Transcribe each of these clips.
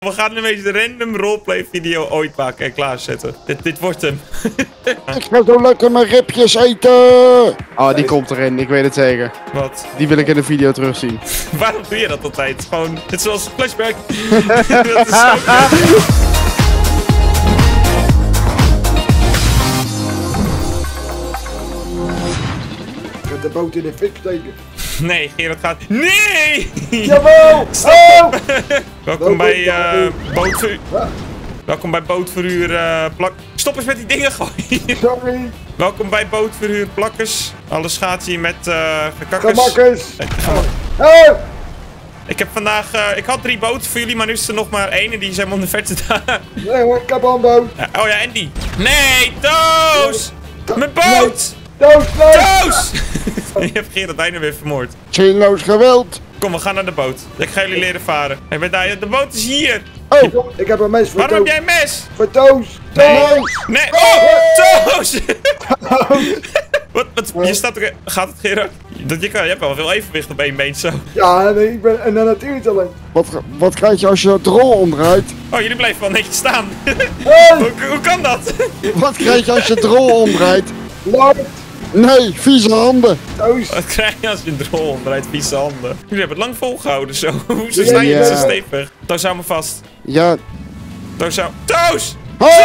We gaan de meest random roleplay video ooit maken en klaarzetten. Dit wordt hem. Ik ga zo lekker mijn ribjes eten. Oh, die komt erin. Ik weet het zeker. Wat? Die wil ik in de video terugzien. Waarom doe je dat altijd? Gewoon, het is zoals flashback. Dat is zo Gaat de boot in de fik steken. Nee, Gerard gaat... Nee! Jawel! Stop! Welkom bij bootverhuur. Welkom bij bootverhuur plak... Stop eens met die dingen gooien. Sorry. Welkom bij bootverhuur plakkers. Alles gaat hier met gekakkers. Gemakkers. Nee, ik heb vandaag... ik had 3 boten voor jullie, maar nu is er nog maar 1 en die is helemaal in de verte daar. Nee hoor, ik heb al een boot. Oh ja, en die. Nee, Toos! Mijn boot! Toos, nee! Toos! Je hebt Gerard bijna weer vermoord. Zinloos geweld. Kom, we gaan naar de boot. Ik ga jullie leren varen. Hey, ben daar. De boot is hier. Oh, ik heb een mes voor Waarom Toos. heb jij een mes? Voor Toos. Toos! Nee. Oh, Toos! Wat? Je staat er... Gaat het, Gerard? Je hebt wel veel evenwicht op 1 been zo. Ja, nee, ik ben een natuurtalent. Wat krijg je als je het rol omdraait? Oh, jullie blijven wel netjes staan. Hey! Hoe kan dat? Wat krijg je als je het rol omdraait? Lord! Nee, vieze handen. Toos! Wat krijg je als je een drol omdraait? Vieze handen. Jullie hebben het lang volgehouden zo. Hoezo sta je Ja. zo stevig? Toos, hou me vast. Ja. Toos, hou... Toos!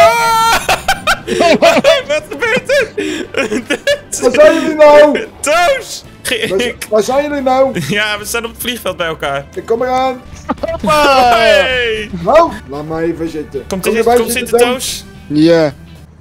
Wat gebeurt er? Waar zijn jullie nou? Toos! Waar zijn jullie nou? Ja, we staan op het vliegveld bij elkaar. Ik kom eraan. Hey! Nou, laat maar even zitten. Komt Kom je bij zitten, Toos? Ja.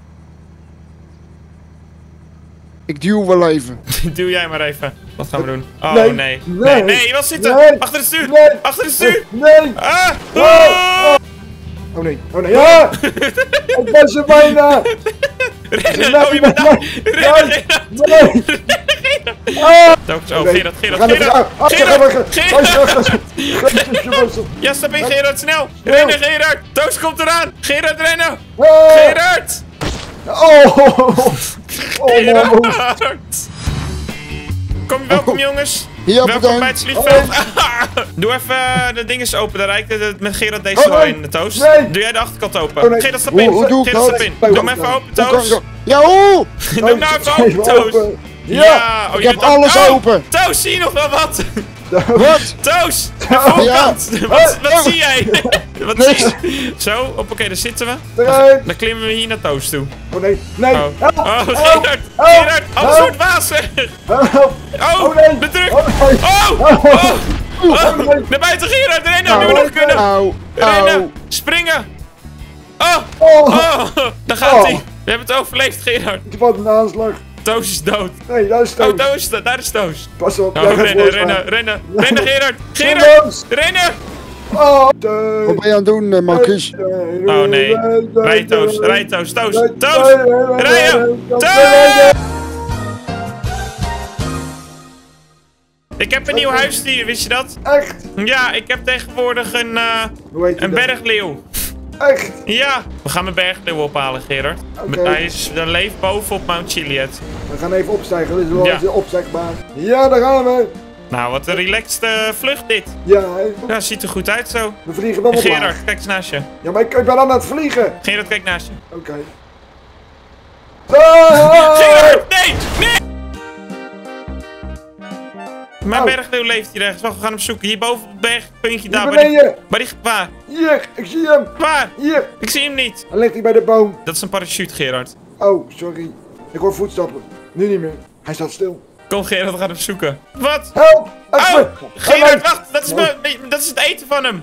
Ik duw wel even. Duw jij maar even. Wat gaan we doen? Oh, Nee. nee. Nee. Nee, je wil zitten. Nee. Achter het stuur. Nee. Achter het stuur. Nee! Ah! Oh. Oh nee, oh nee, ja! Ik ben ze bijna! Rennen! Oh, je bent daar! Rennen, Gerard! Nee! Ah! Toos, oh, Nee. Gerard, We Gerard, gaan even- Gerard! Ah, Gerard! Gerard! Gerard! Ja, stap in, Gerard, snel! Rennen, Gerard! Toos komt eraan! Gerard, rennen! Ah! Gerard! Oh! Oh no! Gerard! Welkom jongens! Ja, Welkom bij het bedankt. vliegveld! Doe even de dinges open, daar rijdt met Gerard deze wel in, de Toos. Nee. Doe jij de achterkant open. Oh, nee. Gerard, stap in! Hoe doe ik Gerard, dat? stap in! Doe hem even open, Hoe kan Toos! ik- Ja, hoe? Doe nou even open, Toos! Ja! Oh, Ik je heb doet- alles Oh, open. Toos, zie je nog wel wat? Wat? Toos! De Ja. voorkant! Wat zie jij? Wat Niks. zie je? Zo, hoppakee, daar zitten we. Eruit! Dan klimmen we hier naar Toos toe. Oh nee, nee! Oh, Help! oh Help! Gerard! Help! Gerard! Alles Help! wordt wazig! Help! Oh, Oh nee! de druk! Oh nee! Oh! Oh! Oh nee! Naar buiten, Gerard! Rennen, nu we nog kunnen! Auw. Rennen! Auw. Springen! Oh! Oh! Oh! Daar gaat hij! We hebben het overleefd, Gerard! Wat een aanslag! Toos is dood! Nee, daar is Oh, Toos! Toos, daar is Toos! Pas op! Oh, jij gaat rennen, voorstaan. rennen, rennen! Rennen, Gerard! Toos! Gerard! Rennen! Oh! Wat ben je aan het doen, Marcus? Oh nee. Rij Toos, rij Toos, Toos, Toos! Rijden! Rijden! Toos! Ik heb een nieuw huisdier, wist je dat? Echt? Ja, ik heb tegenwoordig Hoe heet een die dan? bergleeuw. Echt? Ja, we gaan mijn bergleeuw ophalen, Gerard. Oké. Hij leeft boven op Mount Chiliad. We gaan even opstijgen, dit is wel Ja. eens opzegbaar. Ja, daar gaan we! Nou, wat een relaxed vlucht dit. Ja, Ja, ziet er goed uit zo. we vliegen wel op laag. Gerard, kijk eens naast je. Ja, maar ik ben aan het vliegen! Gerard, kijk naast je. Oké. Ah! Gerard, nee! Nee! Mijn Oh. bergleeuw leeft hier ergens. Wacht, we gaan hem zoeken. Hier boven op het bergpuntje Hier daar. beneden! Waar? Hier, ik zie hem! Waar? Hier! Ik zie hem niet. Dan ligt hij bij de boom. Dat is een parachute, Gerard. Oh, sorry. Ik hoor voetstappen. Nu niet meer. Hij staat stil. Kom Gerard, we gaan hem zoeken. Wat? Help! Oh! Help! Gerard, wacht! Dat is het eten van hem.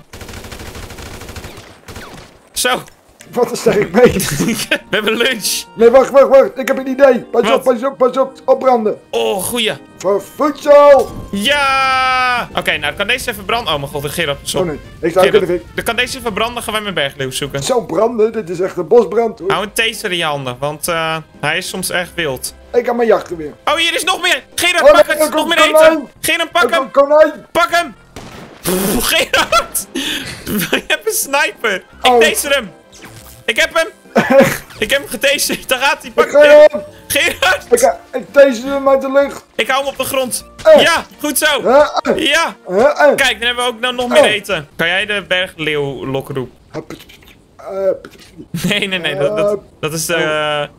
Zo, Wat een sterk been. we hebben lunch. Nee, wacht. Ik heb een idee. Pas Wat? op, pas op. Opbranden. Oh, goeie. Voor voedsel. Ja! Oké, nou, kan deze even branden? Oh mijn god, Gerard, pas op. Oh nee, ik sta ook in de fik. Dan kan deze even branden, gaan wij mijn bergleeuw zoeken. Zo branden, dit is echt een bosbrand hoor. Hou een taser in je handen, want hij is soms erg wild. Ik heb mijn jachtgeweer. Oh, hier is nog meer! Gerard, Oh, pak nee, het! er Nog komt meer konijn. eten! Gerard, pak hem! Konijn. Pak hem! Gerard! Je hebt een sniper! Ik Oh. taser hem! Ik heb hem! Ik heb hem getaserd, daar gaat hij! Pak Ik ga hem! hem. Gerard! Ik taser hem uit de lucht. Ik hou hem op de grond! Eh. Ja, goed zo! Ja! Kijk, dan hebben we ook nog meer eten. Kan jij de bergleeuw lokken roepen? Nee. Dat is de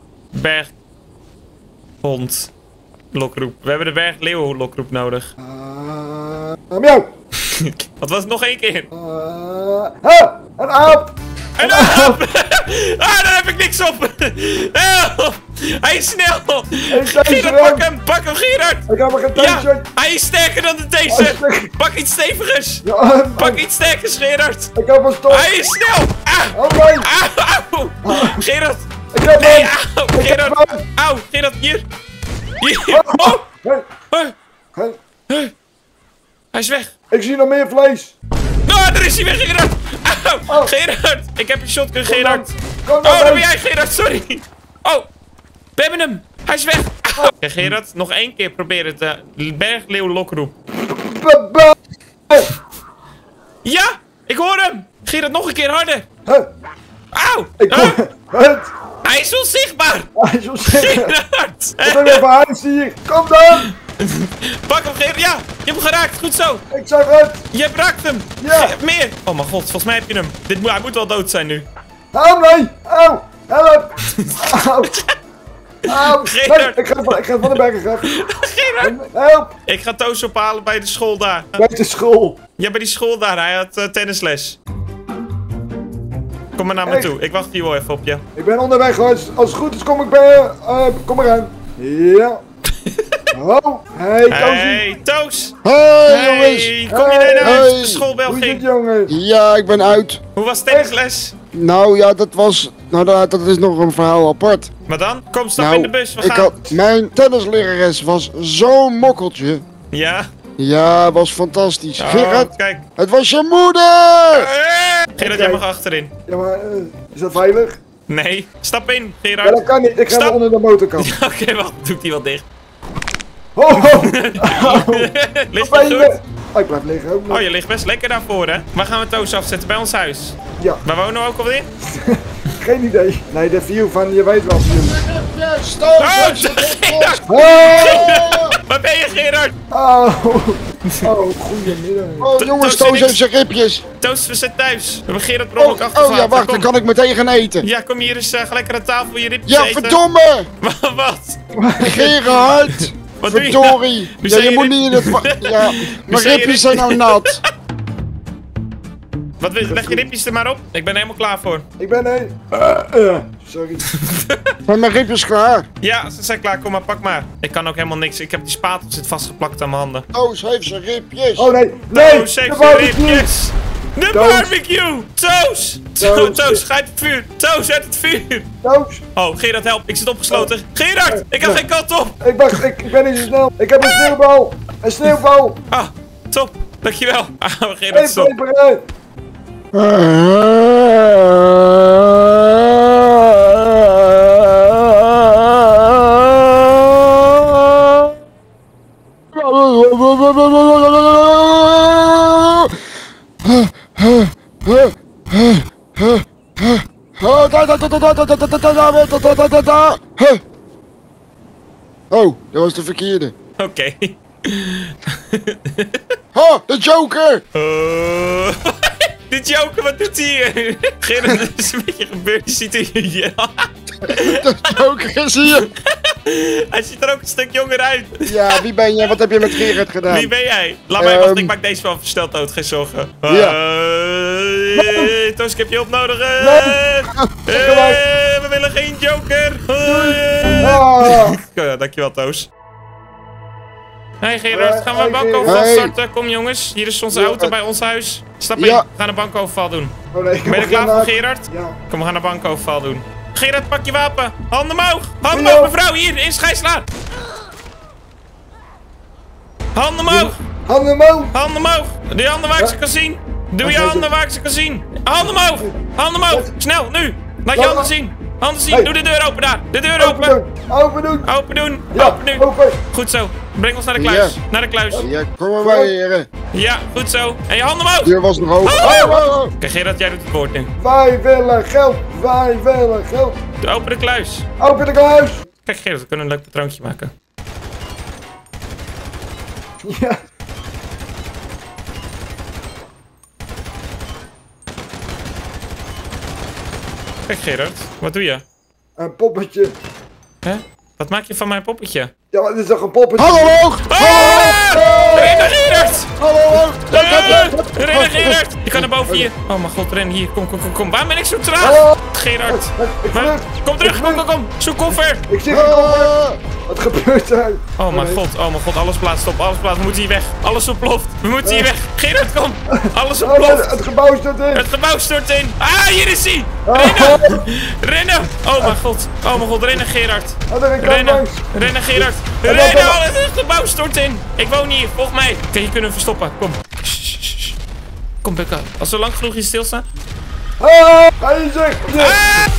berghond lokroep. We hebben de bergleeuw lokroep nodig. Miauw. Wat was het nog 1 keer? Een aap. Een aap! Ah, daar heb ik niks op! Help! Hij is snel! Gerard, pak hem, Gerard! Ik heb geen taser. Ja, hij is sterker dan de taser! Pak iets stevigers! Pak iets sterkers, Gerard! Ik heb een stop. Hij is snel! Oh nee! Auw! Gerard! Ik heb Nee, hem! auw! Gerard! Auw! Gerard, hier! Hier! Oh! Hij is weg! Ik zie nog meer vlees! Oh, daar is hij weg, Gerard! Auw! Gerard! Ik heb je shotgun, Gerard! Oh, daar ben jij, Gerard, sorry! Oh! We hebben hem! Hij is weg! Oké, Gerard, nog 1 keer proberen de bergleeuw lokroep. Ja! Ik hoor hem! Gerard, nog een keer harder! Auw! Hij is onzichtbaar! Hij is onzichtbaar! Gerard! Ik ben even huis hier! Kom dan! Pak hem, Gerard! Ja! Je hebt hem geraakt! Goed zo! Ik zag het! Je hebt raakt hem! Ja! Meer! Oh mijn god, volgens mij heb je hem. Hij moet wel dood zijn nu. Oh nee! Auw! Help! Auw! Auw! Gerard. Nee, ik ga van de bergen graag. Gerard! Help! Ik ga Toos ophalen bij de school daar. Bij de school. Ja, bij die school daar. Hij had tennisles. Kom maar naar me toe. Ik wacht hier wel even op je. Ik ben onderweg hoor. Als het goed is kom ik bij... kom eraan. Ja. Oh, hey Toos. Hey, Toos! Hey jongens! Hey, kom je naar huis? De schoolbel Hoe is het ging. jongen? Ja, ik ben uit. Hoe was tennisles? Nou ja, dat was... Nou, dat is nog een verhaal apart. Maar dan? Kom, stap in de bus. We gaan. Mijn tennislerares was zo'n mokkeltje. Ja? Ja, was fantastisch. Oh, Gerard, kijk. het was je moeder! Gerard, jij mag achterin. Ja, maar is dat veilig? Nee. Stap in, Ja, Gerard. dat kan niet. Ik ga Stap. wel onder de motorkant. Oké, wacht. Doet hij wel dicht. Oh, Ligt ben je je? goed? Oh, ik blijf liggen ook nog. Oh, je ligt best lekker daarvoor, hè? Waar gaan we Toos afzetten? Bij ons huis. Ja, Waar wonen we ook alweer? geen idee. Nee, de view van je weet wel. Oh, Gerard! Waar ben je, Gerard? Oh, goedemiddag. Oh jongens, Toos heeft zijn ribjes. Toos, we zijn thuis. We hebben Gerard per ongeluk achtergelaten. Oh ja, wacht, dan kan ik meteen gaan eten. Ja, kom hier eens gelijk aan de tafel je ribjes Ja, eten. verdomme! Wat? Gerard! Wat doe je? Verdorie! Nu Ja, zijn je je moet niet in het... Ja, mijn zijn je ribjes zijn nou nat. Wat, leg je ribjes er maar op. Ik ben er helemaal klaar voor. Ik ben sorry. Zijn mijn ribjes klaar? Ja, ze zijn klaar. Kom maar, pak maar. Ik kan ook helemaal niks. Ik heb die spatel zit vastgeplakt aan mijn handen. Toos heeft zijn ribjes. Oh nee, nee! Toos heeft de zijn barbecue. ribjes. De Toos. barbecue! Toos! Toos, ga uit het vuur! Toos, uit het vuur! Toos, Oh, Gerard, help. Ik zit opgesloten. Gerard, ik heb geen kant op. ik ben niet zo snel. Ik heb een sneeuwbal. Een sneeuwbal. Ah, top. Dankjewel. Ah, Gerard, Hey, stop. peper. Oh, dat was de verkeerde. Oké. Oh, de Joker! De Joker, wat doet hij hier? Gerard, er is een beetje gebeurd. Je ziet er hier. De Joker is hier! Hij ziet er ook een stuk jonger uit. Ja, wie ben jij? Wat heb je met Gerard gedaan? Wie ben jij? Laat mij wachten, ik maak deze wel versneld dood, geen zorgen. Toos, ik heb je hulp nodig. We willen geen Joker. Ja, dankjewel, Toos. Hey Gerard, gaan we een bankoverval starten? Kom jongens, hier is onze auto bij ons huis. Stap in, we gaan een bankoverval doen. Oh nee, Ben je er klaar voor, Gerard? Ja. Kom, we gaan een bankoverval doen. Gerard, pak je wapen. Handen omhoog. Handen omhoog, mevrouw. Hier, eerst gijzelaar. Handen omhoog. Handen omhoog. Handen omhoog. Doe je handen waar ik ze kan zien. Doe je handen waar ik ze kan zien. Handen omhoog. Handen omhoog. Snel, nu. Laat je handen zien. Handen zien. Doe de deur open daar. De deur open. Open doen. Open doen. Ja, Open nu. open. Goed zo. Breng ons naar de kluis. Ja. Naar de kluis. Ja, kom maar bij, heren. Ja, goed zo. En je handen omhoog. De deur was nog open. Oké, Gerard, jij doet het woord nu. Wij willen geld. Wij willen geld. Open de kluis. Open de kluis. Kijk, Gerard, we kunnen een leuk patroontje maken. Ja. Kijk, Gerard. Wat doe je? Een poppetje. Hè? Wat maak je van mijn poppetje? Ja, maar dit is toch een poppetje? Hallo, hoog! Rennen, Gerard! Hallo, hoog! Rennen, Gerard! Je kan naar boven hier. Oh mijn god, ren hier. Kom. Waarom ben ik zo traag? Hallo. Gerard. Ik vlucht. Kom terug, kom. Zoek koffer. Ik zie geen koffer. Wat gebeurt er? Oh mijn god, alles plaatst op, We moeten hier weg. Alles ontploft. We moeten hier weg. Gerard, kom. Alles ontploft. Het gebouw stort in. Het gebouw stort in. Ah, hier is hij. Rennen. Oh mijn god, rennen, Gerard. Rennen, Gerard. Rennen, het gebouw stort in. Ik woon hier, volg mij. Oké, hier kunnen we verstoppen. Kom. Kom, Bukka. Als we lang genoeg hier stilstaan. Hij zegt.